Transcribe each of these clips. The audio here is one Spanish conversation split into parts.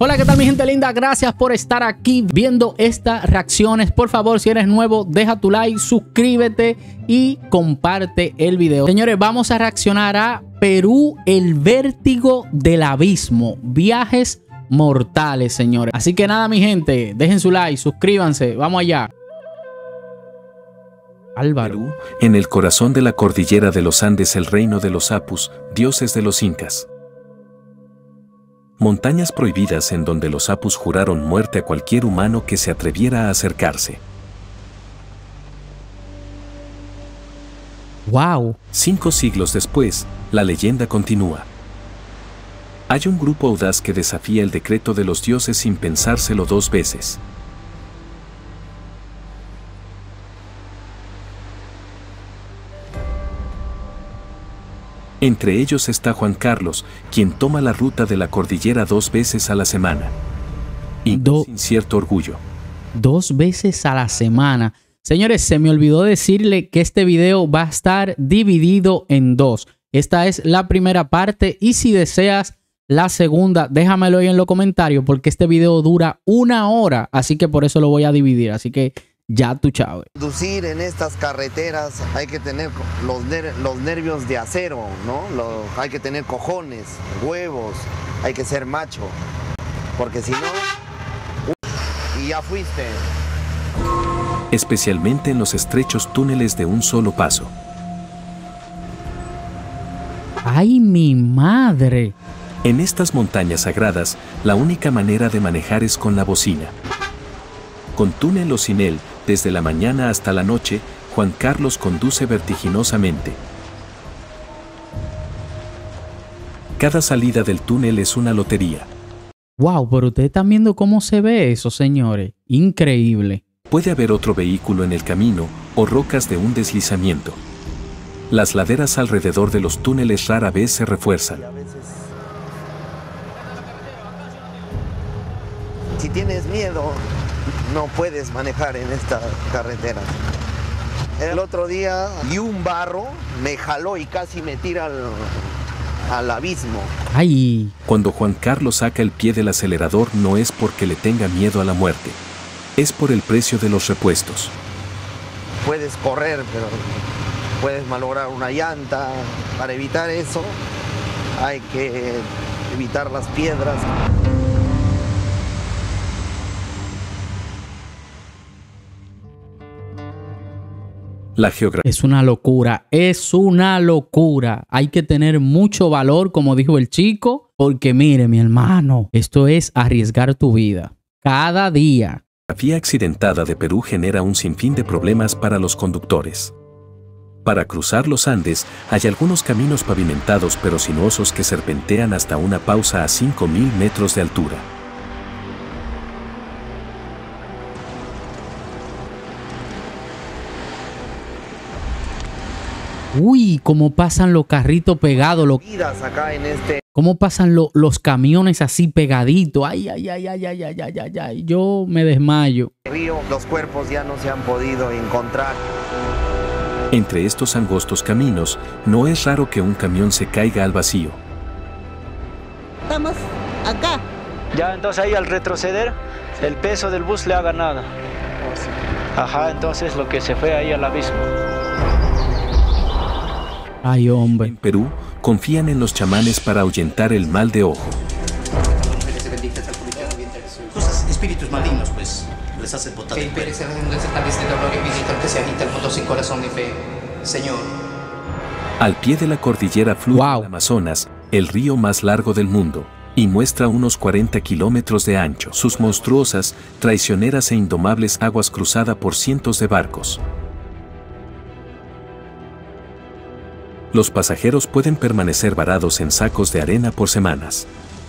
Hola, ¿qué tal mi gente linda? Gracias por estar aquí viendo estas reacciones. Por favor, si eres nuevo, deja tu like, suscríbete y comparte el video. Señores, vamos a reaccionar a Perú, el vértigo del abismo. Viajes mortales, señores. Así que nada, mi gente, dejen su like, suscríbanse. Vamos allá. Álvaro. Perú, en el corazón de la cordillera de los Andes, el reino de los Apus, dioses de los incas. Montañas prohibidas en donde los Apus juraron muerte a cualquier humano que se atreviera a acercarse. ¡Wow! 5 siglos después, la leyenda continúa. Hay un grupo audaz que desafía el decreto de los dioses sin pensárselo 2 veces. Entre ellos está Juan Carlos, quien toma la ruta de la cordillera 2 veces a la semana. Y sin cierto orgullo. 2 veces a la semana. Señores, se me olvidó decirle que este video va a estar dividido en 2. Esta es la primera parte y si deseas la segunda, déjamelo ahí en los comentarios porque este video dura 1 hora. Así que por eso lo voy a dividir. Así que ya tú chave. Conducir en estas carreteras hay que tener los nervios de acero, ¿no? Hay que tener cojones, huevos, hay que ser macho, porque si no, y ya fuiste. Especialmente en los estrechos túneles de un solo paso. ¡Ay, mi madre! En estas montañas sagradas, la única manera de manejar es con la bocina. Con túnel o sin él, desde la mañana hasta la noche, Juan Carlos conduce vertiginosamente. Cada salida del túnel es una lotería. ¡Wow! Pero ustedes están viendo cómo se ve eso, señores. Increíble. Puede haber otro vehículo en el camino o rocas de un deslizamiento. Las laderas alrededor de los túneles rara vez se refuerzan. Si tienes miedo, no puedes manejar en esta carretera. El otro día y un barro me jaló y casi me tira al abismo. ¡Ay! Cuando Juan Carlos saca el pie del acelerador no es porque le tenga miedo a la muerte. Es por el precio de los repuestos. Puedes correr, pero puedes malograr una llanta. Para evitar eso, hay que evitar las piedras. La geografía es una locura, es una locura. Hay que tener mucho valor, como dijo el chico, porque mire, mi hermano, esto es arriesgar tu vida cada día. La vía accidentada de Perú genera un sinfín de problemas para los conductores. Para cruzar los Andes, hay algunos caminos pavimentados pero sinuosos que serpentean hasta una pausa a 5.000 metros de altura. Uy, cómo pasan los carritos pegados, cómo pasan los camiones así pegaditos. Ay, ay, ay, ay, ay, ay, ay, ay, ay. Yo me desmayo. Los cuerpos ya no se han podido encontrar. Entre estos angostos caminos, no es raro que un camión se caiga al vacío. Estamos acá. Ya, entonces ahí al retroceder, el peso del bus le ha ganado. Ajá, entonces lo que se fue ahí al abismo. Ay, hombre. En Perú, confían en los chamanes para ahuyentar el mal de ojo. Cosas, espíritus malignos, pues, les hacen botar el pelo. Que se agita el mundo sin corazón ni fe, Señor. Al pie de la cordillera fluye el Amazonas, el río más largo del mundo, y muestra unos 40 kilómetros de ancho. Sus monstruosas, traicioneras e indomables aguas cruzada por cientos de barcos. Los pasajeros pueden permanecer varados en sacos de arena por semanas.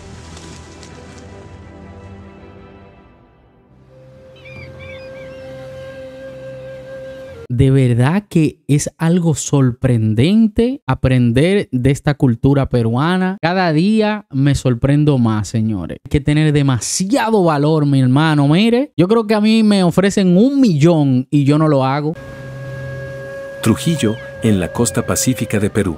De verdad que es algo sorprendente aprender de esta cultura peruana. Cada día me sorprendo más, señores. Hay que tener demasiado valor, mi hermano. Mire, yo creo que a mí me ofrecen 1 millón y yo no lo hago. Trujillo, en la costa pacífica de Perú.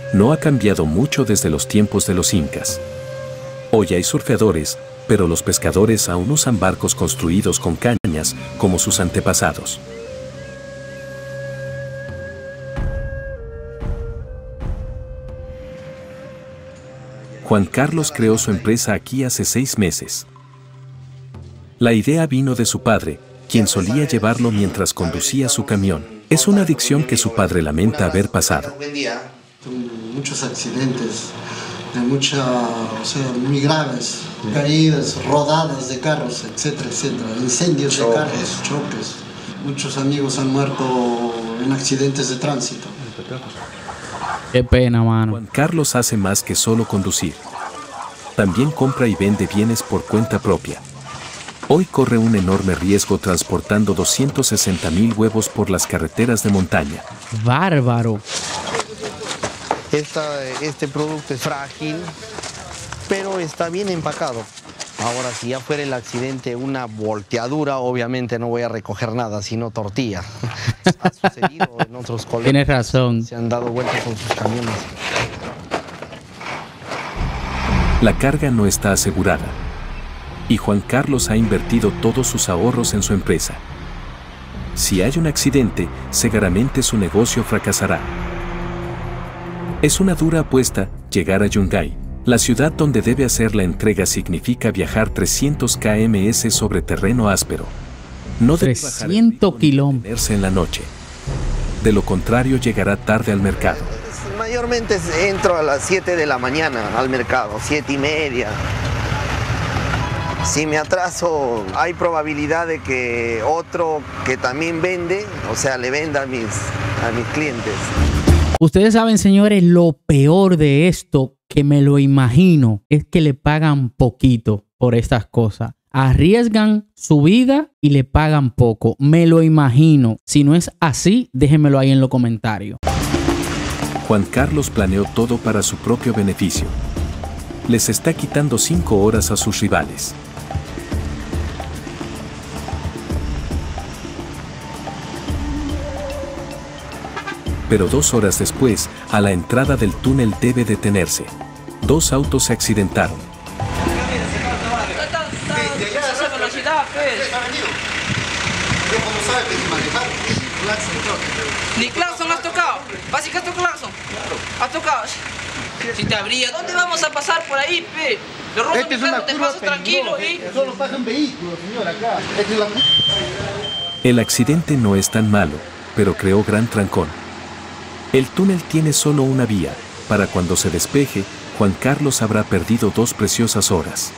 no ha cambiado mucho desde los tiempos de los incas. Hoy hay surfeadores, pero los pescadores aún usan barcos construidos con cañas, como sus antepasados. Juan Carlos creó su empresa aquí hace 6 meses. La idea vino de su padre, quien solía llevarlo mientras conducía su camión. Es una adicción que su padre lamenta haber pasado. Muchos accidentes, muy graves, caídas, rodadas de carros, etcétera, etcétera, incendios de carros, choques. Muchos amigos han muerto en accidentes de tránsito. Qué pena, mano. Juan Carlos hace más que solo conducir. También compra y vende bienes por cuenta propia. Hoy corre un enorme riesgo transportando 260,000 huevos por las carreteras de montaña. Bárbaro. Este producto es frágil, pero está bien empacado. Ahora, si ya fuera el accidente una volteadura, obviamente no voy a recoger nada, sino tortilla. Ha sucedido en otros colegios. Tienes razón. Se han dado vueltas con sus camiones. La carga no está asegurada. Y Juan Carlos ha invertido todos sus ahorros en su empresa. Si hay un accidente, seguramente su negocio fracasará. Es una dura apuesta llegar a Yungay. La ciudad donde debe hacer la entrega significa viajar 300 km sobre terreno áspero. No debe 300 kilómetros en la noche. De lo contrario, llegará tarde al mercado. Mayormente entro a las 7 de la mañana al mercado, 7:30. Si me atraso, hay probabilidad de que otro que también vende, o sea, le venda a mis clientes. Ustedes saben, señores, lo peor de esto, que me lo imagino, es que le pagan poquito por estas cosas. Arriesgan su vida y le pagan poco. Me lo imagino. Si no es así, déjenmelo ahí en los comentarios. Juan Carlos planeó todo para su propio beneficio. Les está quitando 5 horas a sus rivales. Pero 2 horas después, a la entrada del túnel debe detenerse. 2 autos se accidentaron. Ni claxon has tocado. ¿Básicamente claxon? Has tocado. Si te abría, ¿dónde vamos a pasar por ahí, pe? Lo robo mi carro, te paso tranquilo, Solo pasa un vehículo, señor, acá. El accidente no es tan malo, pero creó gran trancón. El túnel tiene solo una vía. Para cuando se despeje, Juan Carlos habrá perdido 2 preciosas horas.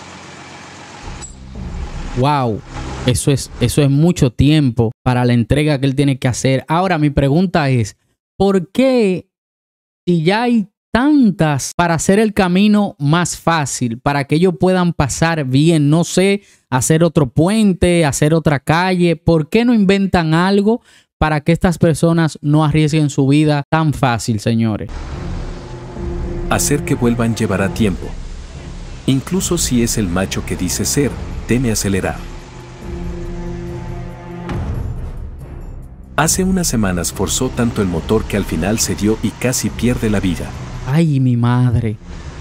Wow, eso es mucho tiempo para la entrega que él tiene que hacer. Ahora, mi pregunta es, ¿por qué si ya hay tantas para hacer el camino más fácil, para que ellos puedan pasar bien, no sé, hacer otro puente, hacer otra calle, ¿por qué no inventan algo para que estas personas no arriesguen su vida tan fácil, señores? Hacer que vuelvan llevará tiempo. Incluso si es el macho que dice ser, teme acelerar. Hace unas semanas forzó tanto el motor que al final se dio y casi pierde la vida. Ay, mi madre.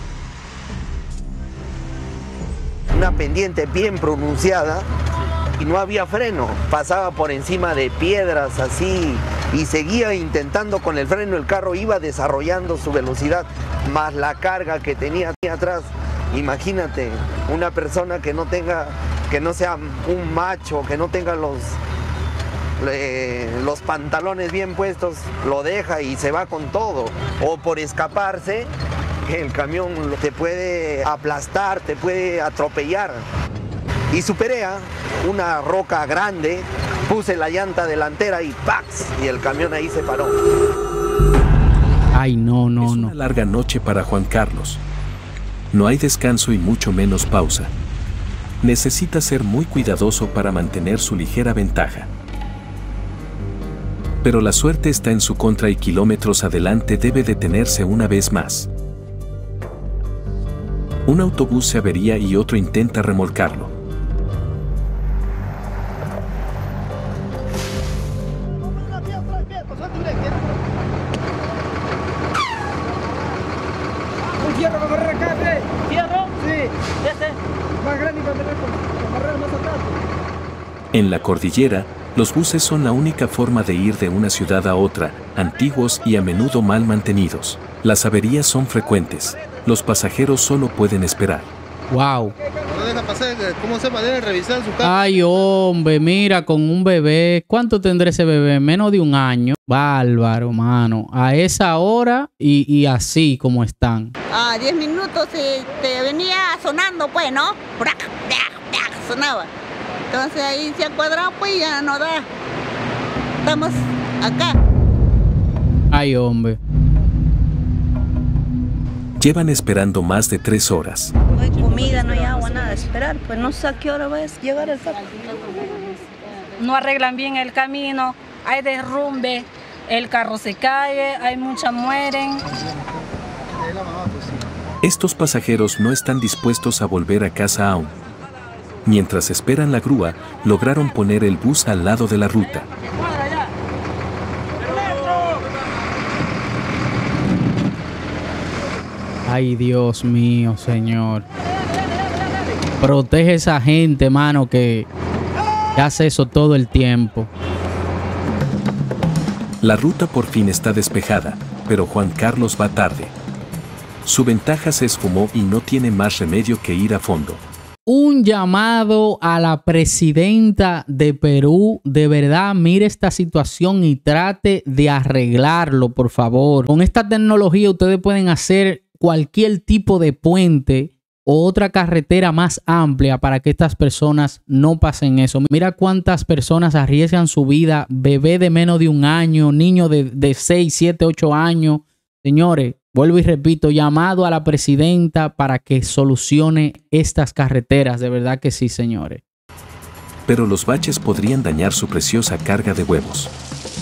Una pendiente bien pronunciada y no había freno. Pasaba por encima de piedras así y seguía intentando con el freno. El carro iba desarrollando su velocidad, más la carga que tenía atrás. Imagínate, una persona que no sea un macho, que no tenga los pantalones bien puestos, lo deja y se va con todo. O por escaparse, el camión te puede aplastar, te puede atropellar. Y superé una roca grande, puse la llanta delantera y ¡pax! Y el camión ahí se paró. Ay, no. Es una larga noche para Juan Carlos. No hay descanso y mucho menos pausa. Necesita ser muy cuidadoso para mantener su ligera ventaja. Pero la suerte está en su contra y kilómetros adelante debe detenerse una vez más. Un autobús se avería y otro intenta remolcarlo. fierro para barrer acá, ¿ve? ¿Fierro? Sí. Este. Más grande para barrer más atrás. En la cordillera, los buses son la única forma de ir de una ciudad a otra, antiguos y a menudo mal mantenidos. Las averías son frecuentes. Los pasajeros solo pueden esperar. Wow. No deja pasar, ¿cómo se va? Debe revisar su carro. Ay, hombre, mira, con un bebé. ¿Cuánto tendrá ese bebé? Menos de un año. Bárbaro, mano. A esa hora y así como están. 10 minutos te venía sonando, pues, ¿no? Sonaba. Entonces ahí se ha cuadrado, pues ya no da. Estamos acá. Ay, hombre. Llevan esperando más de 3 horas. No hay comida, no hay agua, nada. Esperar, pues no sé a qué hora va a llegar el saco. No arreglan bien el camino, hay derrumbe, el carro se cae, hay muchas mueren. Estos pasajeros no están dispuestos a volver a casa aún. Mientras esperan la grúa, lograron poner el bus al lado de la ruta. Ay, Dios mío, Señor. Protege a esa gente, mano, que hace eso todo el tiempo. La ruta por fin está despejada, pero Juan Carlos va tarde. Su ventaja se esfumó y no tiene más remedio que ir a fondo. Un llamado a la presidenta de Perú. De verdad, mire esta situación y trate de arreglarlo, por favor. Con esta tecnología ustedes pueden hacer cualquier tipo de puente o otra carretera más amplia para que estas personas no pasen eso. Mira cuántas personas arriesgan su vida, bebé de menos de un año, niño de 6, 7, 8 años. Señores, vuelvo y repito, llamado a la presidenta para que solucione estas carreteras. De verdad que sí, señores. Pero los baches podrían dañar su preciosa carga de huevos.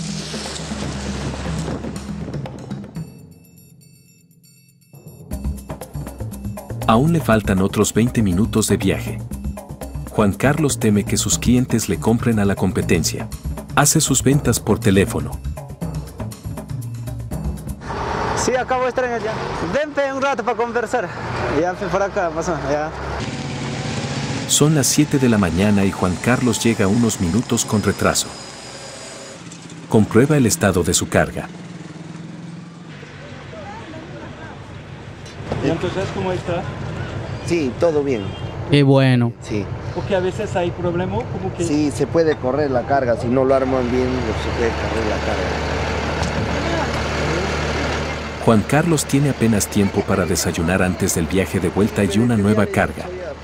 Aún le faltan otros 20 minutos de viaje. Juan Carlos teme que sus clientes le compren a la competencia. Hace sus ventas por teléfono. Sí, acabo de estar en allá. Denme un rato para conversar. Ya fui por acá, pasó, ya. Son las 7 de la mañana y Juan Carlos llega unos minutos con retraso. Comprueba el estado de su carga. ¿Y entonces cómo está? Sí, todo bien. Qué bueno. Sí. Porque a veces hay problemas como que... Sí, se puede correr la carga. Si no lo arman bien, se puede correr la carga. Juan Carlos tiene apenas tiempo para desayunar antes del viaje de vuelta y una nueva carga.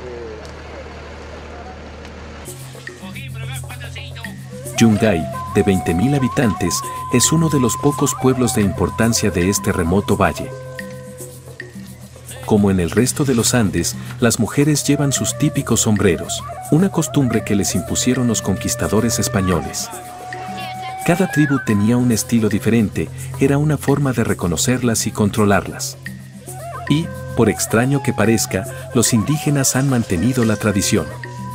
Yungay, de 20.000 habitantes, es uno de los pocos pueblos de importancia de este remoto valle. Como en el resto de los Andes, las mujeres llevan sus típicos sombreros, una costumbre que les impusieron los conquistadores españoles. Cada tribu tenía un estilo diferente, era una forma de reconocerlas y controlarlas. Y, por extraño que parezca, los indígenas han mantenido la tradición.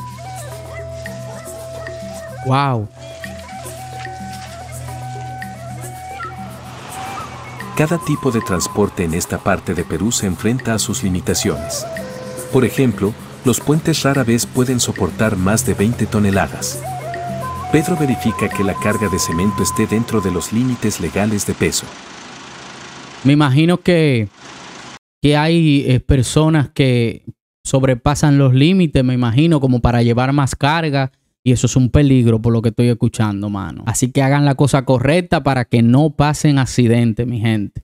Wow. Cada tipo de transporte en esta parte de Perú se enfrenta a sus limitaciones. Por ejemplo, los puentes rara vez pueden soportar más de 20 toneladas. Pedro verifica que la carga de cemento esté dentro de los límites legales de peso. Me imagino que hay personas que sobrepasan los límites, me imagino, como para llevar más carga. Y eso es un peligro por lo que estoy escuchando, mano. Así que hagan la cosa correcta para que no pasen accidentes, mi gente.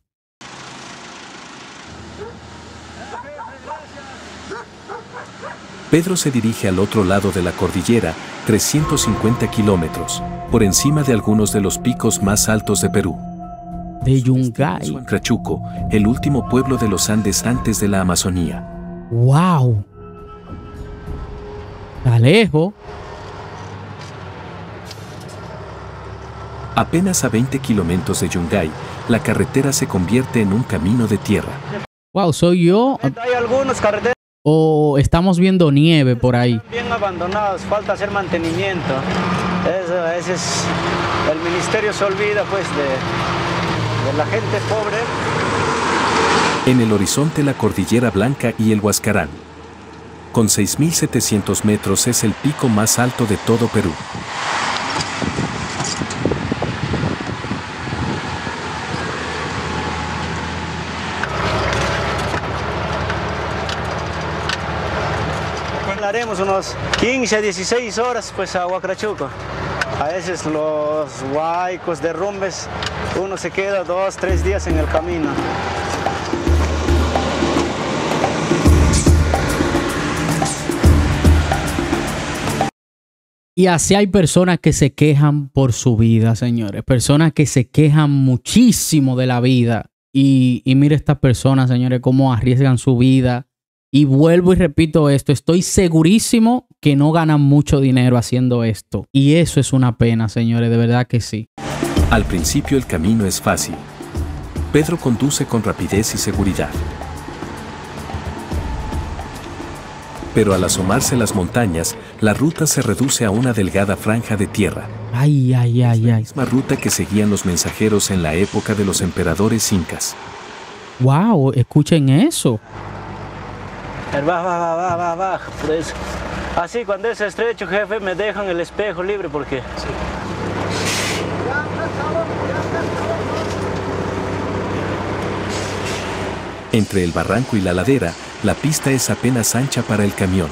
Pedro se dirige al otro lado de la cordillera, 350 kilómetros, por encima de algunos de los picos más altos de Perú. De Yungay. Huancrachuco, el último pueblo de los Andes antes de la Amazonía. ¡Wow! Está lejos. Apenas a 20 kilómetros de Yungay, la carretera se convierte en un camino de tierra. Wow, ¿soy yo? Hay algunas carreteras ¿O estamos viendo nieve por ahí? bien abandonadas, falta hacer mantenimiento. Eso, ese es... El ministerio se olvida pues de la gente pobre. En el horizonte la Cordillera Blanca y el Huascarán. Con 6.700 metros es el pico más alto de todo Perú. Haremos unos 15 a 16 horas pues a Huacrachuco. A veces los huaicos, derrumbes, uno se queda 2, 3 días en el camino. Y así hay personas que se quejan por su vida, señores. Personas que se quejan muchísimo de la vida. Y mire estas personas, señores, cómo arriesgan su vida. Y vuelvo y repito esto, estoy segurísimo que no ganan mucho dinero haciendo esto. Y eso es una pena, señores, de verdad que sí. Al principio el camino es fácil. Pedro conduce con rapidez y seguridad. Pero al asomarse las montañas, la ruta se reduce a una delgada franja de tierra. Ay, ay, ay, ay. La misma ruta que seguían los mensajeros en la época de los emperadores incas. Wow, escuchen eso. Baja, por eso. Así cuando es estrecho, jefe, me dejan el espejo libre porque... Sí. Entre el barranco y la ladera, la pista es apenas ancha para el camión.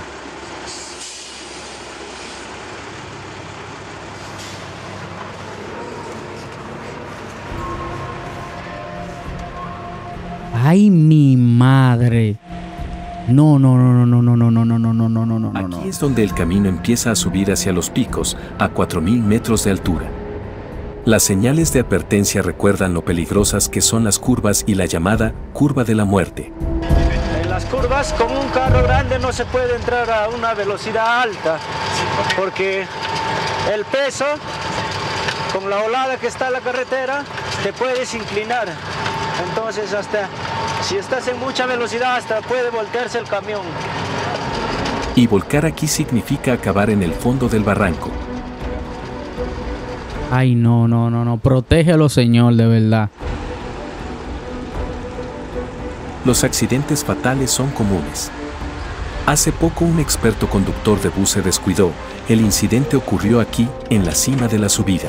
¡Ay, mi madre! No. Aquí es donde el camino empieza a subir hacia los picos, a 4.000 metros de altura. Las señales de advertencia recuerdan lo peligrosas que son las curvas y la llamada curva de la muerte. En las curvas, con un carro grande no se puede entrar a una velocidad alta, porque el peso, con la olada que está en la carretera, te puedes inclinar. Entonces, hasta si estás en mucha velocidad, hasta puede voltearse el camión. Y volcar aquí significa acabar en el fondo del barranco. Ay, no. Protégelo, Señor, de verdad. Los accidentes fatales son comunes. Hace poco un experto conductor de bus se descuidó. El incidente ocurrió aquí, en la cima de la subida.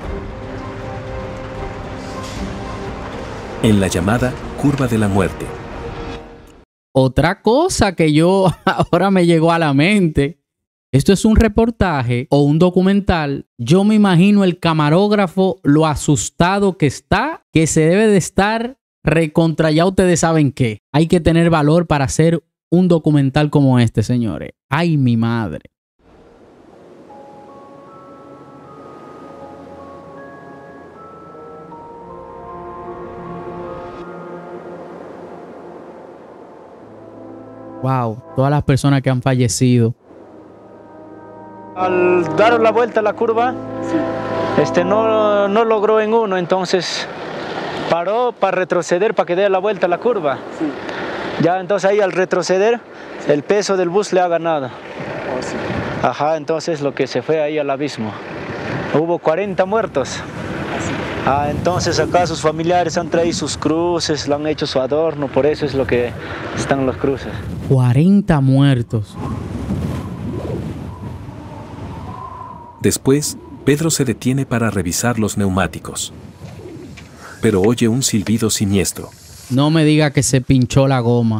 En la llamada curva de la muerte. Otra cosa que yo ahora me llegó a la mente. Esto es un reportaje o un documental. Yo me imagino el camarógrafo, lo asustado que está, que se debe de estar recontra, ya ustedes saben qué. Hay que tener valor para hacer un documental como este, señores. Ay, mi madre. Wow, todas las personas que han fallecido. Al dar la vuelta a la curva, no logró en uno, entonces paró para retroceder, para que dé la vuelta a la curva. Ya entonces ahí al retroceder, el peso del bus le ha ganado. Ajá, entonces lo que se fue ahí al abismo. Hubo 40 muertos. Entonces acá sus familiares han traído sus cruces, le han hecho su adorno, por eso es lo que están los cruces. 40 muertos. Después, Pedro se detiene para revisar los neumáticos. Pero oye un silbido siniestro. No me diga que se pinchó la goma.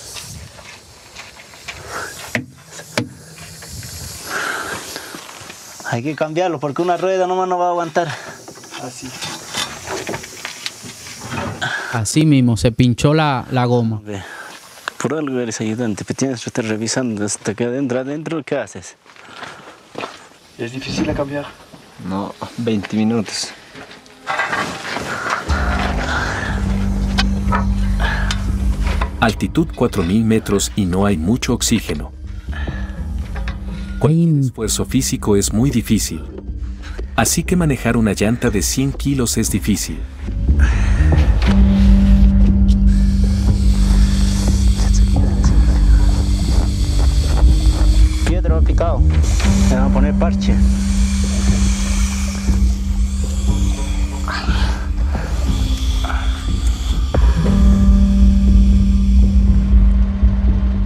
Hay que cambiarlo porque una rueda nomás no va a aguantar. Así. Así mismo, se pinchó la goma. Por algo eres ayudante, pero tienes que estar revisando hasta que adentro, ¿qué haces? ¿Es difícil de cambiar? No, 20 minutos. Altitud 4.000 metros y no hay mucho oxígeno. Cualquier esfuerzo físico es muy difícil. Así que manejar una llanta de 100 kilos es difícil. Piedra picado. Le van a poner parche.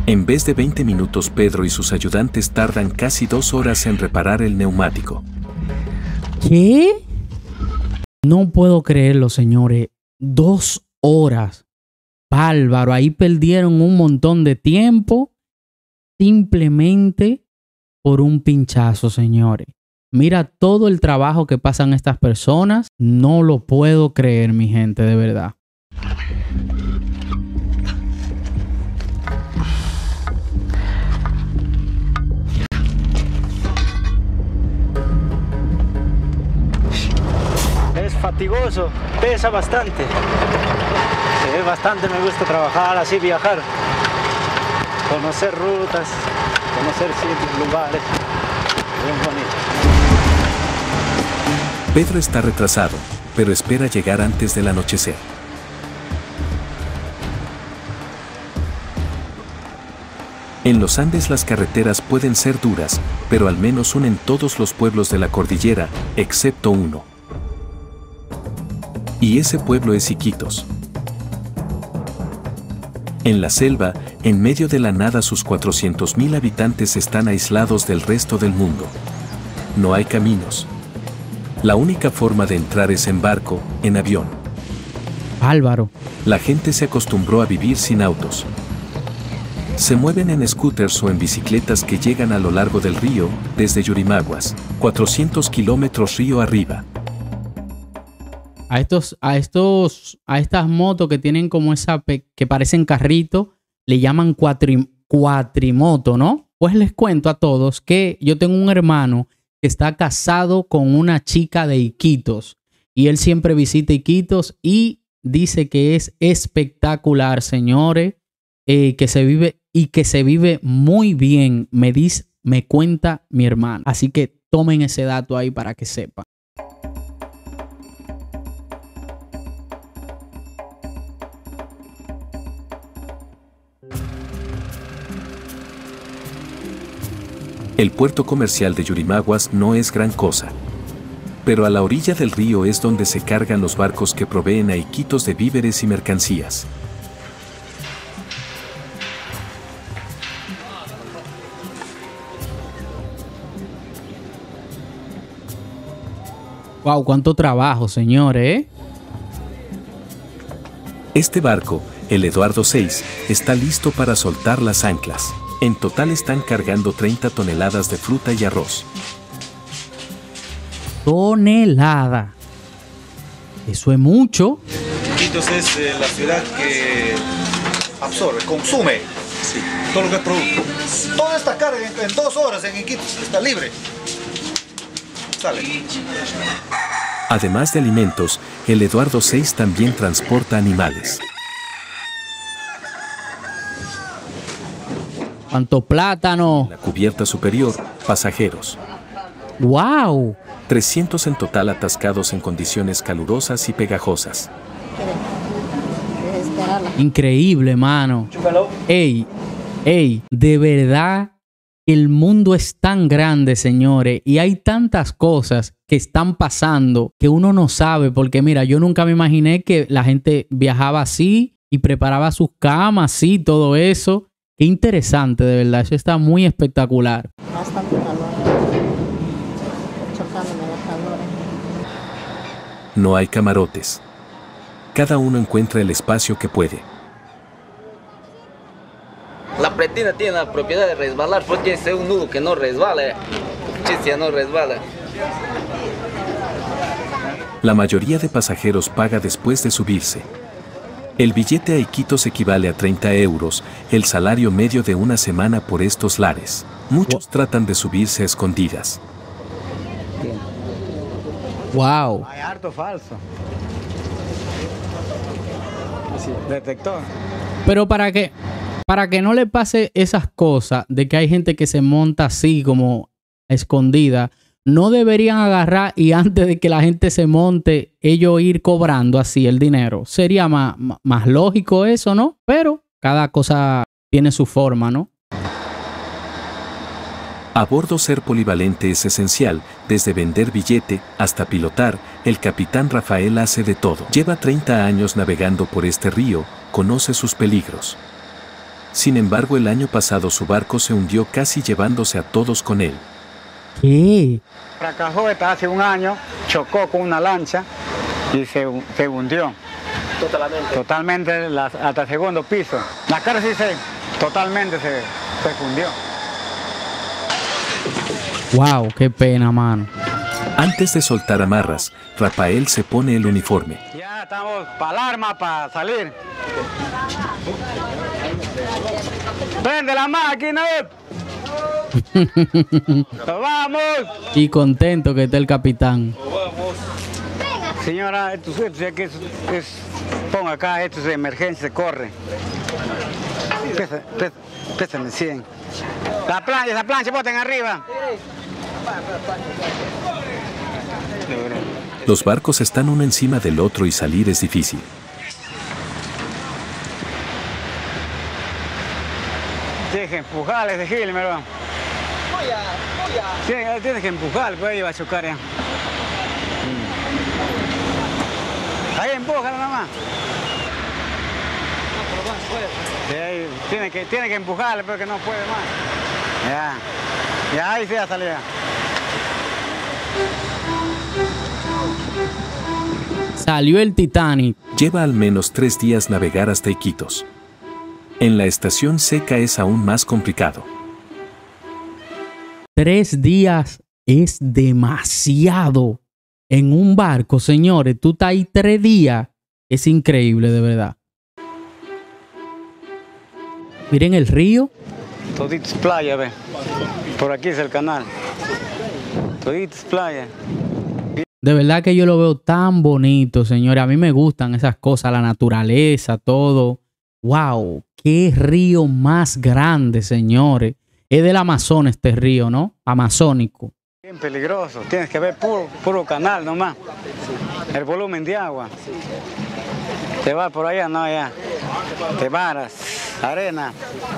En vez de 20 minutos, Pedro y sus ayudantes tardan casi 2 horas en reparar el neumático. ¿Qué? No puedo creerlo, señores. 2 horas. Bárbaro. Ahí perdieron un montón de tiempo simplemente por un pinchazo, señores. Mira todo el trabajo que pasan estas personas. No lo puedo creer, mi gente, de verdad. Es fatigoso, pesa bastante. Es bastante, me gusta trabajar así, viajar. Conocer rutas, conocer sitios, lugares. Bien bonito. Pedro está retrasado, pero espera llegar antes del anochecer. En los Andes las carreteras pueden ser duras, pero al menos unen todos los pueblos de la cordillera, excepto uno. Y ese pueblo es Iquitos. En la selva, en medio de la nada, sus 400.000 habitantes están aislados del resto del mundo. No hay caminos. La única forma de entrar es en barco, en avión. Álvaro. La gente se acostumbró a vivir sin autos. Se mueven en scooters o en bicicletas que llegan a lo largo del río, desde Yurimaguas, 400 kilómetros río arriba. A estas motos que tienen como que parecen carrito, le llaman cuatrimoto, ¿no? Pues les cuento a todos que yo tengo un hermano que está casado con una chica de Iquitos y él siempre visita Iquitos y dice que es espectacular, señores, que se vive muy bien, me cuenta mi hermano. Así que tomen ese dato ahí para que sepan. El puerto comercial de Yurimaguas no es gran cosa. Pero a la orilla del río es donde se cargan los barcos que proveen a Iquitos de víveres y mercancías. Wow, cuánto trabajo, señores, ¿eh? Este barco, el Eduardo VI, está listo para soltar las anclas. En total están cargando 30 toneladas de fruta y arroz. Tonelada. Eso es mucho. Iquitos es la ciudad que absorbe, consume todo lo que produce. Toda esta carga en 2 horas en Iquitos está libre. Sale. Además de alimentos, el Eduardo VI también transporta animales. ¿Cuánto plátano? En la cubierta superior, pasajeros. ¡Wow! 300 en total atascados en condiciones calurosas y pegajosas. Increíble, mano. Ey, de verdad, el mundo es tan grande, señores, y hay tantas cosas que están pasando que uno no sabe, porque mira, yo nunca me imaginé que la gente viajaba así y preparaba sus camas, así, todo eso. Qué interesante, de verdad. Eso está muy espectacular. Bastante calor. Chocándome de calor. No hay camarotes. Cada uno encuentra el espacio que puede. La pretina tiene la propiedad de resbalar, porque es un nudo que no resbala. Chistia no resbala. La mayoría de pasajeros paga después de subirse. El billete a Iquitos equivale a 30 euros, el salario medio de una semana por estos lares. Muchos tratan de subirse a escondidas. ¡Wow! Hay harto falso. Sí, detector. Pero para que no le pase esas cosas de que hay gente que se monta así como escondida, no deberían agarrar y antes de que la gente se monte, ellos ir cobrando así el dinero. Sería más lógico eso, ¿no? Pero cada cosa tiene su forma, ¿no? A bordo ser polivalente es esencial, desde vender billete hasta pilotar, el capitán Rafael hace de todo. Lleva 30 años navegando por este río, conoce sus peligros. Sin embargo, el año pasado su barco se hundió casi llevándose a todos con él. ¿Qué? Fracasó hace un año, chocó con una lancha y se hundió. Totalmente hasta el segundo piso. La cara sí totalmente se fundió. Wow, qué pena, mano. Antes de soltar amarras, Rafael se pone el uniforme. Ya estamos para alarma para salir. ¡Prende la máquina! ¡Vamos! Y contento que está el capitán. Señora, esto ponga acá, esto es de emergencia, corre. Pésame 100. Esa plancha, boten arriba. Los barcos están uno encima del otro y salir es difícil. Tienes que empujarle ese gil, ¿verdad? Tienes que empujarle, pues ahí va a chocar ya. Ahí empújalo nomás. Tiene que empujarle, pero que no puede más. Ya ahí sí ha salido. Salió el Titanic. Lleva al menos 3 días navegar hasta Iquitos. En la estación seca es aún más complicado. 3 días es demasiado. En un barco, señores, tú estás ahí 3 días. Es increíble, de verdad. Miren el río. Toditos playa, ve. Por aquí es el canal. Toditos playa. De verdad que yo lo veo tan bonito, señores. A mí me gustan esas cosas, la naturaleza, todo. ¡Wow! ¡Qué río más grande, señores! Es del Amazonas este río, ¿no? Amazónico. Bien peligroso. Tienes que ver puro canal nomás. El volumen de agua. Te vas por allá, no, allá. Te varas, arena.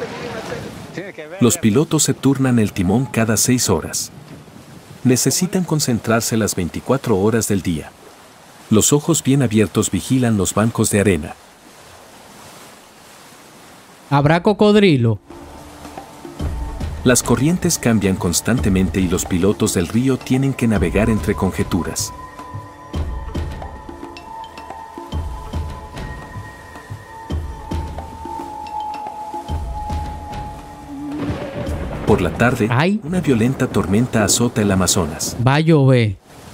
Los pilotos se turnan el timón cada 6 horas. Necesitan concentrarse las 24 horas del día. Los ojos bien abiertos vigilan los bancos de arena. ¿Habrá cocodrilo? Las corrientes cambian constantemente y los pilotos del río tienen que navegar entre conjeturas. Por la tarde, una violenta tormenta azota el Amazonas. Va a llover.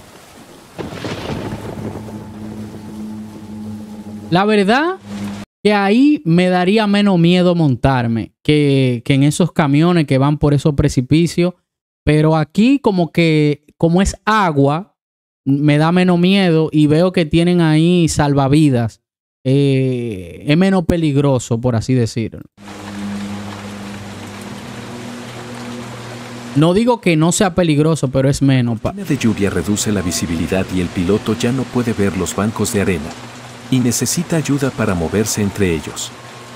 La verdad que ahí me daría menos miedo montarme que en esos camiones que van por esos precipicios. Pero aquí como es agua, me da menos miedo y veo que tienen ahí salvavidas. Es menos peligroso, por así decirlo. No digo que no sea peligroso, pero es menos. La de lluvia reduce la visibilidad y el piloto ya no puede ver los bancos de arena. Y necesita ayuda para moverse entre ellos.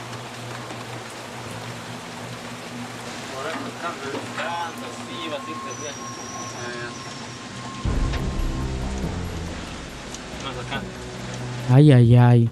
Ay, ay, ay.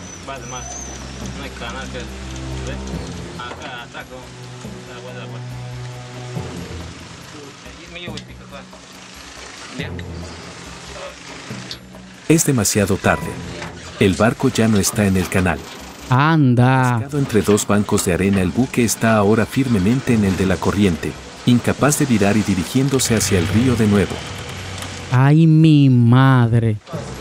Es demasiado tarde. El barco ya no está en el canal. Anda. Atascado entre 2 bancos de arena, el buque está ahora firmemente en el de la corriente, incapaz de virar y dirigiéndose hacia el río de nuevo. Ay, mi madre.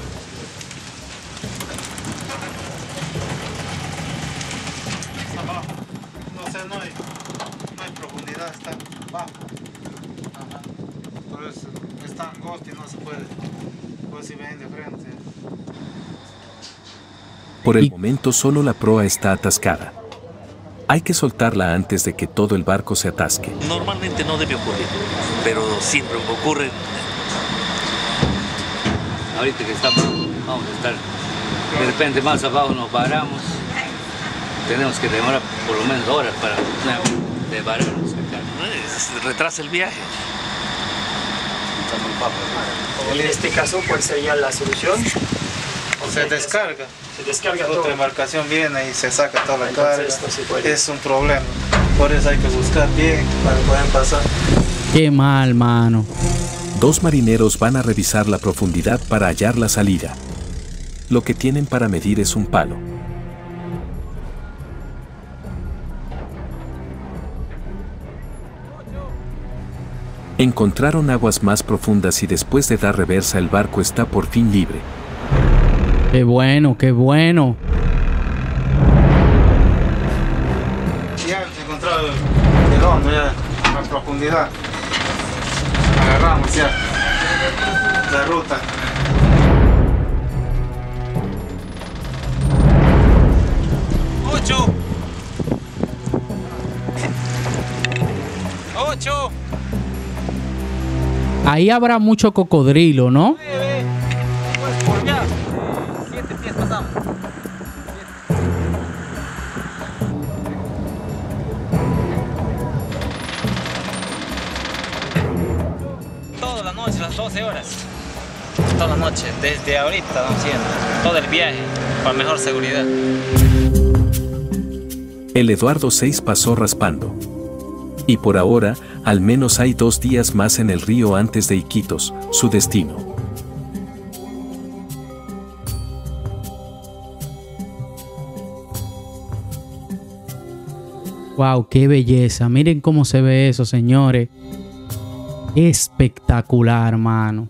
No hay profundidad, está bajo. Por eso está angosto y no se puede. Pues si ven de frente. Por el momento solo la proa está atascada. Hay que soltarla antes de que todo el barco se atasque. Normalmente no debe ocurrir, pero siempre ocurre. Ahorita que estamos, vamos a estar de repente más abajo, nos varamos. Tenemos que demorar por lo menos horas para vararnos acá. Retrasa el viaje. En este caso, ¿cuál sería la solución? Se descarga. Se descarga todo. Otra embarcación viene y se saca toda la carga. Es un problema. Por eso hay que buscar bien para poder pasar. Qué mal, mano. 2 marineros van a revisar la profundidad para hallar la salida. Lo que tienen para medir es un palo. Encontraron aguas más profundas y después de dar reversa el barco está por fin libre. ¡Qué bueno, qué bueno! Ya hemos encontrado el hondo, ya la profundidad. Agarramos ya la ruta. ¡Ocho! Ahí habrá mucho cocodrilo, ¿no? 9. Pues por allá. 7 pies pasamos. Toda la noche, las 12 horas. Toda la noche, desde ahorita estamos haciendo todo el viaje para mejor seguridad. El Eduardo 6 pasó raspando. Y por ahora, al menos hay 2 días más en el río antes de Iquitos, su destino. ¡Wow! ¡Qué belleza! Miren cómo se ve eso, señores. Espectacular, mano.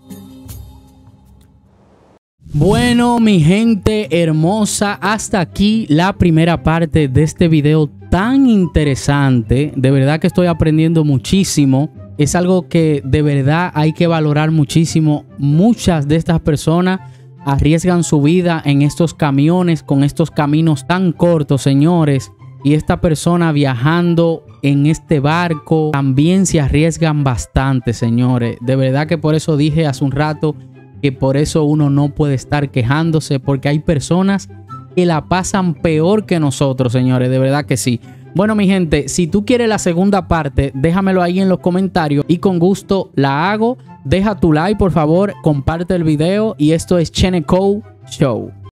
Bueno, mi gente hermosa, hasta aquí la primera parte de este video tan interesante. De verdad que estoy aprendiendo muchísimo. Es algo que de verdad hay que valorar muchísimo. Muchas de estas personas arriesgan su vida en estos camiones, con estos caminos tan cortos, señores. Y esta persona viajando en este barco también se arriesgan bastante, señores. De verdad que por eso dije hace un rato que por eso uno no puede estar quejándose, porque hay personas que la pasan peor que nosotros, señores. De verdad que sí. Bueno, mi gente, si tú quieres la segunda parte, déjamelo ahí en los comentarios y con gusto la hago. Deja tu like, por favor, comparte el video y esto es Cheneco Show.